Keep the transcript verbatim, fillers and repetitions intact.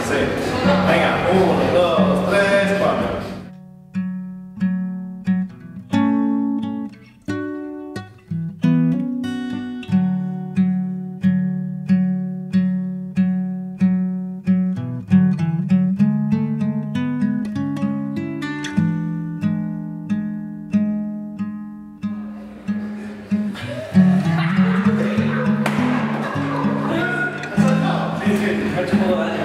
Sí. Venga, uno, dos, tres, cuatro. Me ha hecho un poco de daño.